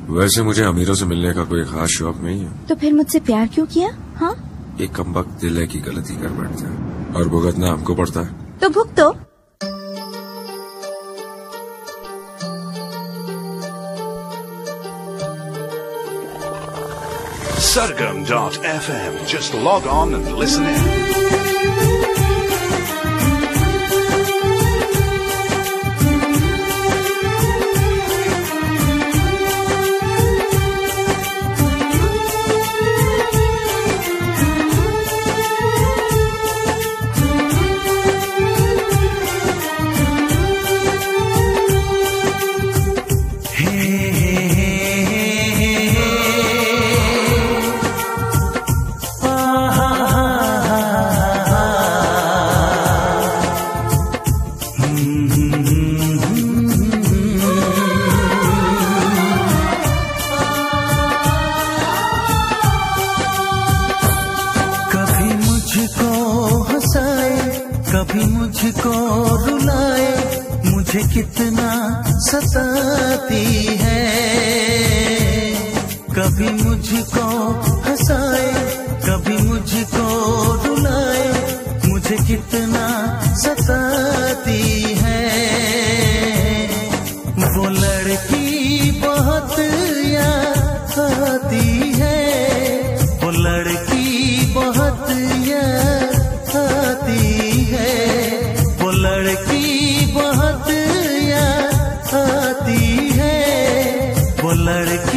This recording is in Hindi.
वैसे मुझे अमीरों से मिलने का कोई खास शौक नहीं है। तो फिर मुझसे प्यार क्यों किया? हाँ, एक कमबख्त दिल है की गलती कर बैठता है और भुगतना हमको पड़ता है। तो भुगतो। Sargam.fm. Just log on and listen in. कभी मुझको रुलाए, मुझे कितना सताती है। कभी मुझको हंसाए, कभी मुझको रुलाए, मुझे कितना सताती है। वो लड़की बहुत याद आती है, वो लड़की बहुत याद आती है, वो लड़की बहुत याद आती है, वो लड़की